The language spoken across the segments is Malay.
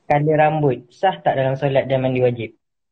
Color rambut sah tak dalam solat dan mandi wajib?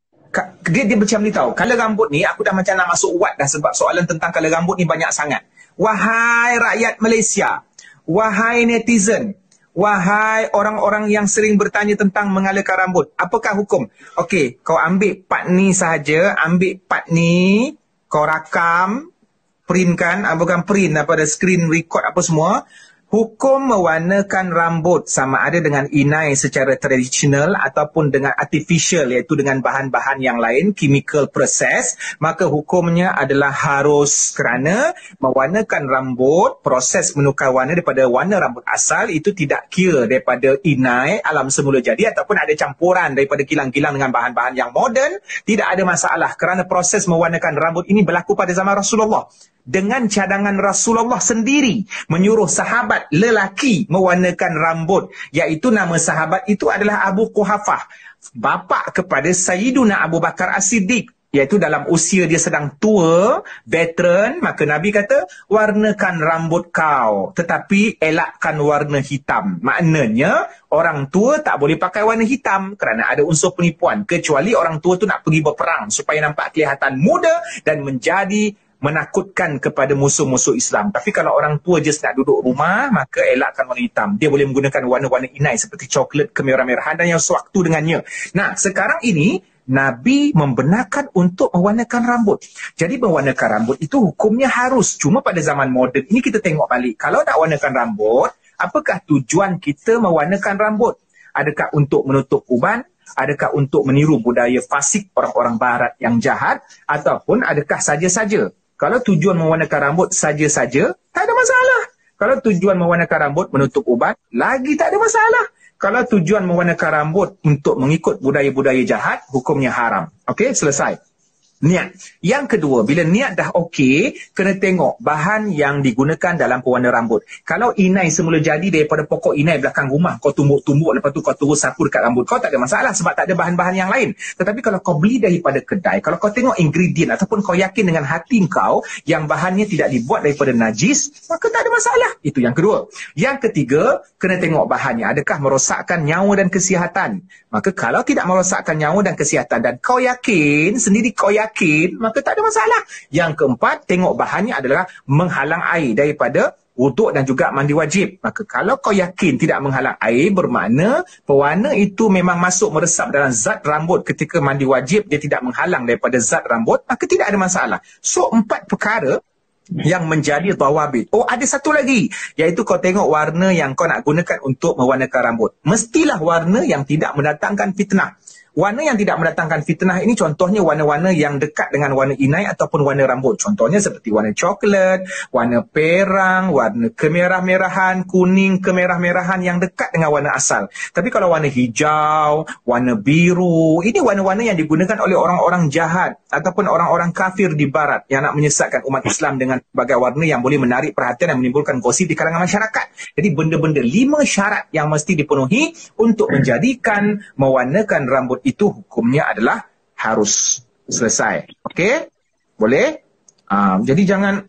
Dia macam ni tau. Color rambut ni, aku dah macam nak masuk uat dah sebab soalan tentang color rambut ni banyak sangat. Wahai rakyat Malaysia, wahai netizen, wahai orang-orang yang sering bertanya tentang mengalakan rambut, apakah hukum? Okey, kau ambil part ni sahaja, ambil part ni, kau rakam, printkan, bukan print, daripada screen record apa semua. Hukum mewarnakan rambut sama ada dengan inai secara tradisional ataupun dengan artificial, iaitu dengan bahan-bahan yang lain, chemical process, maka hukumnya adalah harus, kerana mewarnakan rambut, proses menukar warna daripada warna rambut asal itu tidak kira daripada inai alam semula jadi ataupun ada campuran daripada kilang-kilang dengan bahan-bahan yang moden, tidak ada masalah kerana proses mewarnakan rambut ini berlaku pada zaman Rasulullah. Dengan cadangan Rasulullah sendiri menyuruh sahabat lelaki mewarnakan rambut, iaitu nama sahabat itu adalah Abu Quhafah, bapa kepada Sayyiduna Abu Bakar As-Siddiq, iaitu dalam usia dia sedang tua, veteran, maka Nabi kata, warnakan rambut kau, tetapi elakkan warna hitam. Maknanya, orang tua tak boleh pakai warna hitam kerana ada unsur penipuan, kecuali orang tua tu nak pergi berperang supaya nampak kelihatan muda dan menjadi menakutkan kepada musuh-musuh Islam. Tapi kalau orang tua just nak duduk rumah, maka elakkan warna hitam. Dia boleh menggunakan warna-warna inai seperti coklat, kemerah-merahan dan yang sewaktu dengannya. Nah, sekarang ini, Nabi membenarkan untuk mewarnakan rambut. Jadi mewarnakan rambut itu hukumnya harus. Cuma pada zaman moden ini kita tengok balik. Kalau nak warnakan rambut, apakah tujuan kita mewarnakan rambut? Adakah untuk menutup uban? Adakah untuk meniru budaya fasik orang-orang barat yang jahat? Ataupun adakah saja-saja? Kalau tujuan mewarnakan rambut saja-saja, tak ada masalah. Kalau tujuan mewarnakan rambut menutup uban, lagi tak ada masalah. Kalau tujuan mewarnakan rambut untuk mengikut budaya-budaya jahat, hukumnya haram. Okey, selesai. Niat. Yang kedua, bila niat dah okey, kena tengok bahan yang digunakan dalam pewarna rambut. Kalau inai semula jadi daripada pokok inai belakang rumah, kau tumbuk-tumbuk, lepas tu kau terus sapu dekat rambut kau, tak ada masalah sebab tak ada bahan-bahan yang lain. Tetapi kalau kau beli daripada kedai, kalau kau tengok ingredient ataupun kau yakin dengan hati kau yang bahannya tidak dibuat daripada najis, maka tak ada masalah. Itu yang kedua. Yang ketiga, kena tengok bahannya. Adakah merosakkan nyawa dan kesihatan? Maka kalau tidak merosakkan nyawa dan kesihatan dan kau yakin, sendiri kau yakin, maka tak ada masalah. Yang keempat, tengok bahannya adalah menghalang air daripada wuduk dan juga mandi wajib. Maka kalau kau yakin tidak menghalang air, bermakna pewarna itu memang masuk meresap dalam zat rambut ketika mandi wajib, dia tidak menghalang daripada zat rambut, maka tidak ada masalah. So, 4 perkara yang menjadi dawabit. Oh, ada satu lagi, iaitu kau tengok warna yang kau nak gunakan untuk mewarnakan rambut. Mestilah warna yang tidak mendatangkan fitnah. Warna yang tidak mendatangkan fitnah ini contohnya warna-warna yang dekat dengan warna inai ataupun warna rambut. Contohnya seperti warna coklat, warna perang, warna kemerah-merahan, kuning kemerah-merahan yang dekat dengan warna asal. Tapi kalau warna hijau, warna biru, ini warna-warna yang digunakan oleh orang-orang jahat ataupun orang-orang kafir di barat yang nak menyesatkan umat Islam dengan berbagai warna yang boleh menarik perhatian dan menimbulkan gosip di kalangan masyarakat. Jadi benda-benda 5 syarat yang mesti dipenuhi untuk menjadikan mewarnakan rambut itu hukumnya adalah harus. Selesai. Okey? Boleh? Jadi jangan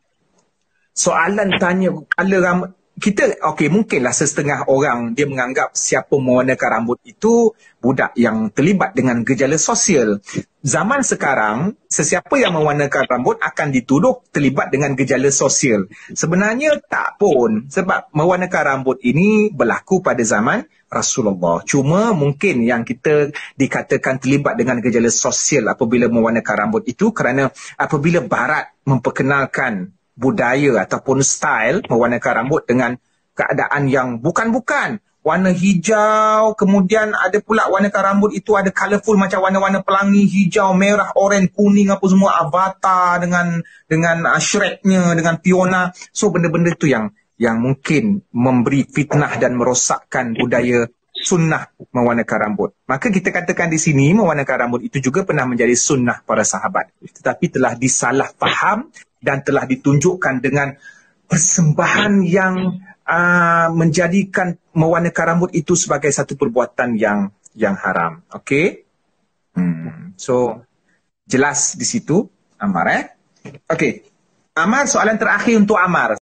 soalan tanya color rambut. Kita, okey, mungkinlah setengah orang dia menganggap siapa mewarnakan rambut itu budak yang terlibat dengan gejala sosial. Zaman sekarang, sesiapa yang mewarnakan rambut akan dituduh terlibat dengan gejala sosial. Sebenarnya tak pun, sebab mewarnakan rambut ini berlaku pada zaman Rasulullah. Cuma mungkin yang kita dikatakan terlibat dengan gejala sosial apabila mewarnakan rambut itu kerana apabila Barat memperkenalkan budaya ataupun style mewarnakan rambut dengan keadaan yang bukan-bukan. Warna hijau, kemudian ada pula warnakan rambut itu ada colourful macam warna-warna pelangi, hijau, merah, oranye, kuning apa semua, Avatar dengan Shreknya, dengan Fiona. So benda-benda itu yang mungkin memberi fitnah dan merosakkan budaya sunnah mewarnakan rambut. Maka kita katakan di sini mewarnakan rambut itu juga pernah menjadi sunnah para sahabat. Tetapi telah disalah faham dan telah ditunjukkan dengan persembahan yang menjadikan mewarnakan rambut itu sebagai satu perbuatan yang haram. Okey? So, jelas di situ, Amar. Okey. Amar, soalan terakhir untuk Amar.